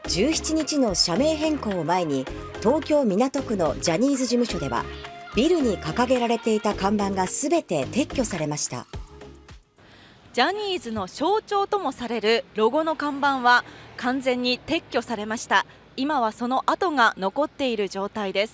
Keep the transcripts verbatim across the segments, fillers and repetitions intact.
じゅうしちにちの社名変更を前に、東京港区のジャニーズ事務所ではビルに掲げられていた看板がすべて撤去されました。 ジャニーズの象徴ともされるロゴの看板は完全に撤去されました。今はその跡が残っている状態です。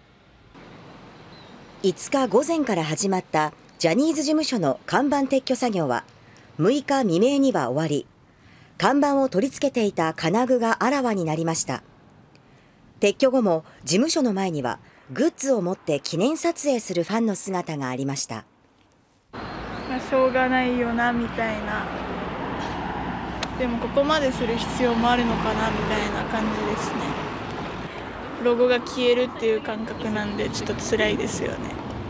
いつか午前から始まったジャニーズ事務所の看板撤去作業はむいか未明には終わり、看板を取り付けていた金具があらわになりました。撤去後も事務所の前にはグッズを持って記念撮影するファンの姿がありました。 まあ、しょうがないよなみたいな、でもここまでする必要もあるのかなみたいな感じですね。ロゴが消えるっていう感覚なんでちょっと辛いですよね。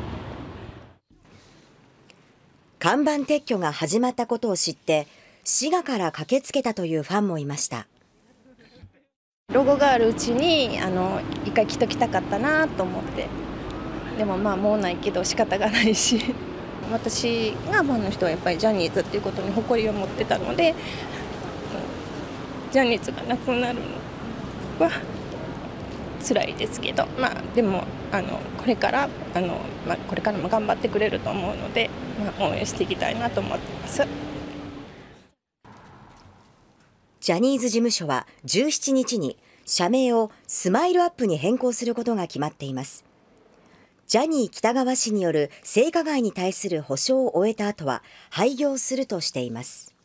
看板撤去が始まったことを知って滋賀から駆けつけたというファンもいました。 ロゴがあるうちにあの一回着ときたかったなと思って、でもまあもうないけど仕方がないし私がファンの人はやっぱりジャニーズっていうことに誇りを持ってたので、ジャニーズがなくなるのは辛いですけど、まあでもあのこれからあの、まあ、これからも頑張ってくれると思うので、まあ、応援していきたいなと思ってます。 ジャニーズ事務所はじゅうしちにちに社名をスマイルアップに変更することが決まっています。ジャニー喜多川氏による性加害に対する補償を終えた後は廃業するとしています。